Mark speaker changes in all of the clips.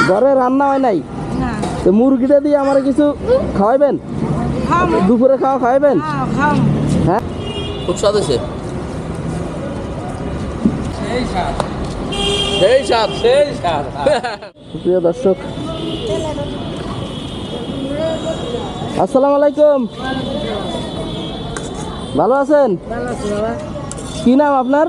Speaker 1: ঘরে রান্না হয় নাই?
Speaker 2: না।
Speaker 1: তো মুরগিটা দিয়ে আমার কিছু খাওয়াইবেন? দুপুরে খাওয়াইবেন? হ্যাঁ, খুব স্বাদ হয়েছে। প্রিয় দর্শক, আসসালামু আলাইকুম। ভালো আছেন? কি নাম আপনার?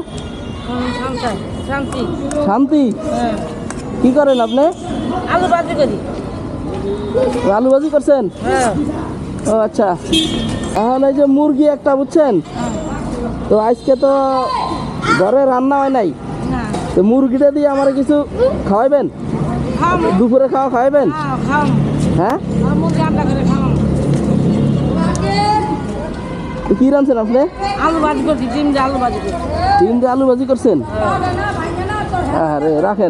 Speaker 1: শান্তি। কি করেন আপনি?
Speaker 2: আলু ভাজি করি।
Speaker 1: আলু ভাজি করছেন? ও আচ্ছা। এখন এই যে মুরগি একটা, বুঝছেন তো, আজকে তো ঘরে রান্না হয় নাই, তো মুরগিটা দিয়ে আমার কিছু খাওয়াইবেন? দুপুরে খাওয়াইবেন? হ্যাঁ, কি রাঁধছেন আপনি?
Speaker 2: আলু ভাজি করছি, ডিমটা আলু ভাজি করছি।
Speaker 1: ডিমটা আলু ভাজি করছেন? আরে রাখেন।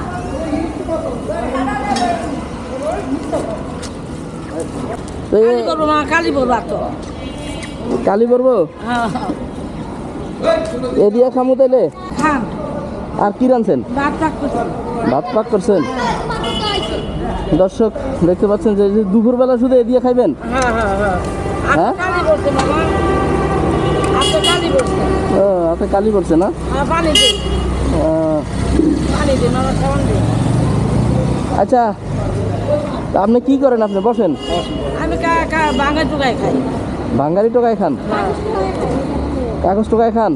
Speaker 1: কালি পড়বো এ দিয়ে খামু তাইলে? আর কি রাঁধছেন? ভাত পাক করছেন। দর্শক দেখতে পাচ্ছেন যে দুপুরবেলা শুধু এ দিয়ে খাইবেন? হ্যাঁ, ও আপনার কালি পড়ছে না? আচ্ছা, আপনি কি করেন? আপনি বসেন।
Speaker 2: আমি বাঙালি টোকাই খাই।
Speaker 1: বাঙালি টোকাই খান? কাগজ টোকাই খান?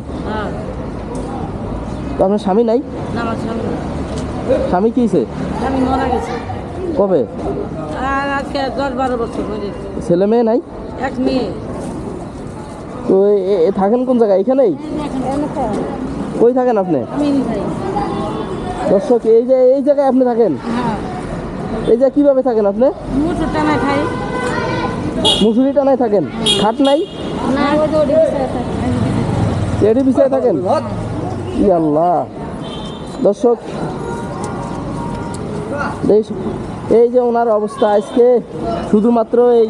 Speaker 1: তো আপনার স্বামী নাই? স্বামী কি হয়েছে?
Speaker 2: স্বামী মারা গেছে।
Speaker 1: কবে?
Speaker 2: আর আজকে 10-12 বছর হয়ে।
Speaker 1: ছেলে মেয়ে নাই?
Speaker 2: এক মেয়ে।
Speaker 1: তো থাকেন কোন জায়গায়? এখানেই? কই থাকেন আপনি? দর্শক, এই জায়গায় আপনি থাকেন? এই জায়গায় কিভাবে থাকেন আপনি?
Speaker 2: মুসুর টানায় খাই।
Speaker 1: মুসুরি টানায় থাকেন? খাট নাই? এডি বিছায় থাকেন? ই আল্লাহ। দর্শক, এই যে ওনার অবস্থা আজকে, শুধুমাত্র এই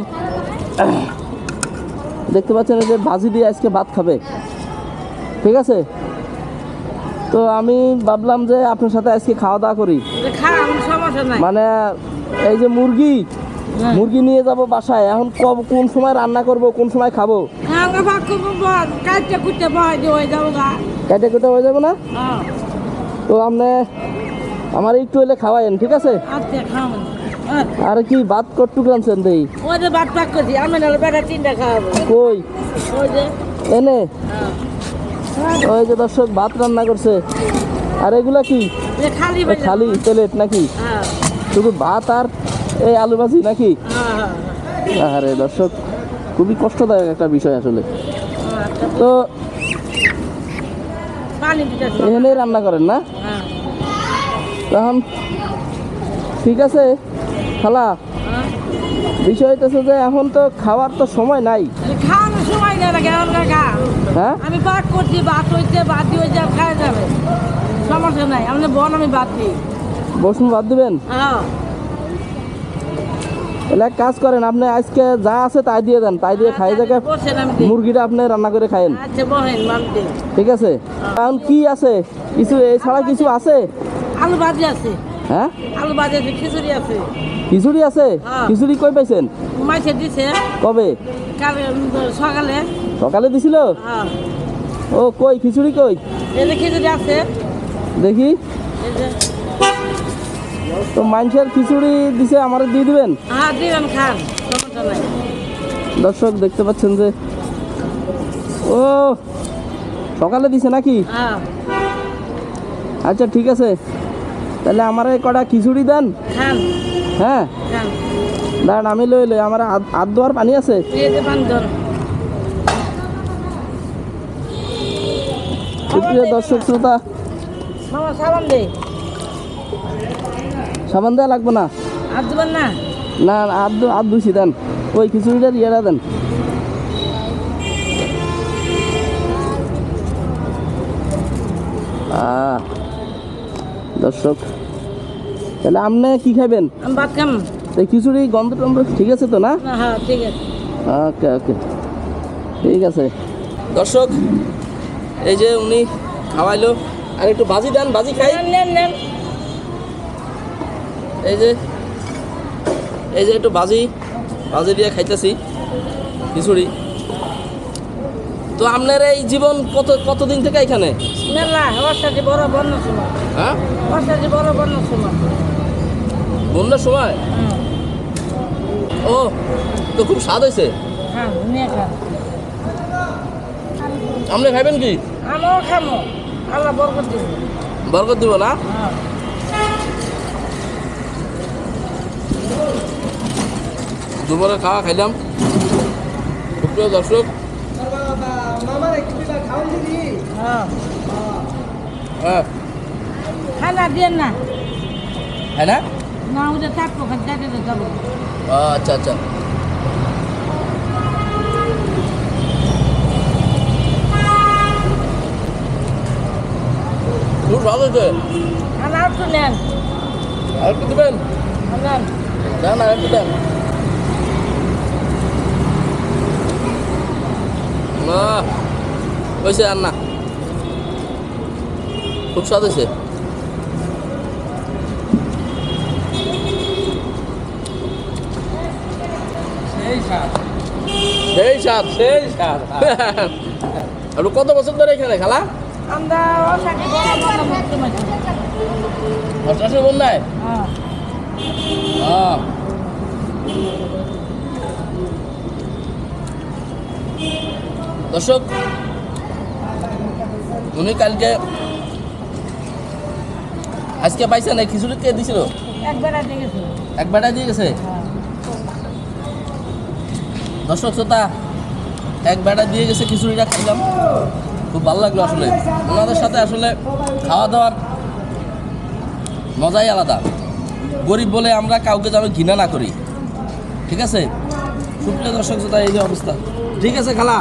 Speaker 1: দেখতে পাচ্ছেন যে ভাজি দিয়ে আজকে ভাত খাবে। ঠিক আছে, তো আমি ভাবলাম যে আপনার সাথে আজকে খাওয়া দাওয়া করি। মানে এই যে মুরগি নিয়ে যাব বাসায়, এখন কোন সময় রান্না করব, কোন সময় খাবো? কাটে কুটে হয়ে যাবো না? তো আপনি আমার একটু হলে খাওয়াইন, ঠিক আছে? আর কি ভাত কটুক রাঁধছেন? দেই কই এনে? ওই যে দর্শক ভাত রান্না করছে। আর এগুলা কি? খালি প্লেট নাকি? শুধু ভাত আর এই আলু ভাজি নাকি? আরে দর্শক, খুবই কষ্টদায়ক একটা বিষয় আসলে। তো এখানেই রান্না করেন না? তখন ঠিক আছে খালা, বিষয় হইতেছে যে এখন তো খাওয়ার তো সময় নাই। হ্যাঁ,
Speaker 2: আমি বাদ করছি, বাদ হইতে বাদ দিয়ে খাওয়া যাবে, সমস্যা নাই। আমি বোন, আমি বাদ দিই।
Speaker 1: বসুন, বাদ দিবেন? তাহলে এক কাজ করেন, আপনি আজকে যা আছে তাই দিয়ে দেন, তাই দিয়ে খাই যাকে মুরগিটা আপনি রান্না করে খায়েন। ঠিক আছে? এখন কি আছে? কিছু এছাড়া কিছু আছে?
Speaker 2: আলু ভাজি আছে।
Speaker 1: হ্যাঁ,
Speaker 2: আলু ভাজি আছে, খিচুড়ি আছে।
Speaker 1: খিচুড়ি আছে? খিচুড়ি কই পাইছেন?
Speaker 2: মাইছে দিছে।
Speaker 1: কবে?
Speaker 2: সকালে।
Speaker 1: সকালে দিছিল? ও কই খিচুড়ি কই?
Speaker 2: এই যে খিচুড়ি আছে,
Speaker 1: দেখি। তো মানুষের খিচুড়ি দিছে, আমার দিয়ে দিবেন?
Speaker 2: হ্যাঁ দিবেন, খান, সমস্যা নাই।
Speaker 1: দর্শক দেখতে পাচ্ছেন যে ও সকালে দিছে নাকি? আচ্ছা ঠিক আছে, তাহলে আমার কটা খিচুড়ি দেন। হ্যাঁ দাঁড়ান, আমি লই আমার হাত ধোয়ার পানি আছে? প্রিয় দর্শক শ্রোতা, সাবান দেওয়া লাগবে না? না, হাত ধুইছি, দেন ওই খিচুড়িটা দিয়ে দেন। দর্শক, তাহলে আপনি কি খাবেন?
Speaker 2: ভাত খাম।
Speaker 1: খিচুড়ি গন্ধ টন্ধ ঠিক আছে তো না?
Speaker 2: হ্যাঁ ঠিক আছে।
Speaker 1: ওকে ওকে, ঠিক আছে। দর্শক, এই যে উনি খাওয়াইলো, আর একটু ভাজি দেন, ভাজি খাই।
Speaker 2: নেন।
Speaker 1: এই যে একটু ভাজি দিয়ে খাইতেছি খিচুড়ি। তো আপনার এই জীবন কতদিন থেকে এখানে?
Speaker 2: মেলা বর্ষাটি বড় বন্যার সময়,
Speaker 1: হ্যাঁ
Speaker 2: বর্ষাটি বড় বন্যার সময়।
Speaker 1: বন্যার সময়? ও, তো খুব স্বাদ হয়েছে।
Speaker 2: হ্যাঁ, নিয়ে খান।
Speaker 1: আপনি খাইবেন কি?
Speaker 2: আমিও খামো, আল্লাহ বরকত দিব।
Speaker 1: বরকত দিব না?
Speaker 2: হ্যাঁ।
Speaker 1: দুপুরে খাওয়া খাইলাম। সুপ্রিয় দর্শক,
Speaker 2: হ্যাঁ,
Speaker 1: হ্যাঁ
Speaker 2: খানা দিয়ে না,
Speaker 1: হ্যাঁ না?
Speaker 2: না ওদের থাকবো, খাইতে যাবো।
Speaker 1: আচ্ছা আচ্ছা। খুব স্বাদ হয়েছে।
Speaker 2: খানা একটু নেন,
Speaker 1: আর একটু দেবেন?
Speaker 2: নেন।
Speaker 1: না একটু দেন না, হয়েছে আর না, খুব স্বাদ হয়েছে। সেই স্বাদ আপনি কত বছর ধরে এখানে খালা?
Speaker 2: আমরা বর্ষাটি বড় বন্যার সময়।
Speaker 1: অষ্টাশি বন্যায়?
Speaker 2: হ্যাঁ।
Speaker 1: দর্শক, উনি কালকে আজকে পাইছে না, খিচুড়ি কে দিছিল?
Speaker 2: একবার দিয়ে গেছে।
Speaker 1: একবার দিয়ে গেছে।
Speaker 2: হ্যাঁ।
Speaker 1: দর্শক শ্রোতা, এক বেড়া দিয়ে গেছে, খিচুড়িটা খাইলাম, খুব ভালো লাগলো। আসলে ওনাদের সাথে আসলে খাওয়া দাওয়ার মজাই আলাদা। গরিব বলে আমরা কাউকে যেন ঘৃণা না করি, ঠিক আছে? সুপ্রিয় দর্শক শ্রোতা, এই যে অবস্থা। ঠিক আছে খালা,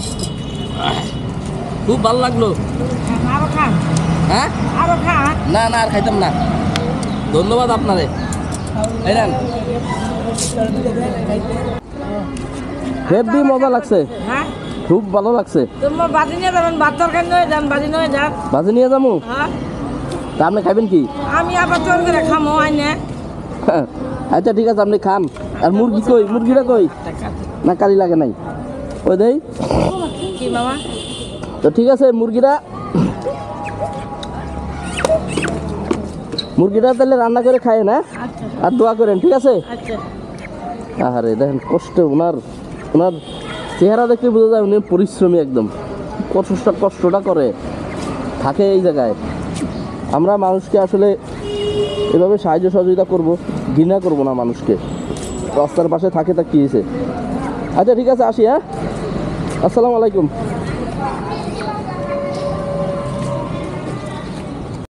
Speaker 1: খুব ভালো লাগলো।
Speaker 2: আরো খান,
Speaker 1: হ্যাঁ,
Speaker 2: আরো খান।
Speaker 1: না আর খাইতাম না, ধন্যবাদ আপনারে। এই নেন, হেভি মজা লাগছে,
Speaker 2: হ্যাঁ,
Speaker 1: খুব ভালো লাগছে।
Speaker 2: তোমার বাজি নিয়ে যাবেন, ভাত তরকারি নিয়ে যান, বাজি নিয়ে যান।
Speaker 1: বাজে নিয়ে যাবো?
Speaker 2: হ্যাঁ,
Speaker 1: তা আপনি খাইবেন কি?
Speaker 2: আমি আবার চোর করে খামো আইনে।
Speaker 1: আচ্ছা ঠিক আছে, আপনি খান। আর মুরগি কই? মুরগিটা কই? না কালি লাগে নাই? ওই দেই।
Speaker 2: কি মামা?
Speaker 1: তো ঠিক আছে, মুরগিটা তাহলে রান্না করে খায় না,
Speaker 2: আচ্ছা
Speaker 1: আর দোয়া করেন, ঠিক আছে?
Speaker 2: আচ্ছা।
Speaker 1: আরে দেখেন কষ্ট, ওনার চেহারা দেখে বোঝা যায় উনি পরিশ্রমী একদম। কষ্টটা করে থাকে এই জায়গায়। আমরা মানুষকে আসলে এভাবে সাহায্য সহযোগিতা করব, ঘৃণা করব না মানুষকে। রাস্তার পাশে থাকে তা কি হয়েছে? আচ্ছা ঠিক আছে, আসি। হ্যাঁ, আসসালামু আলাইকুম।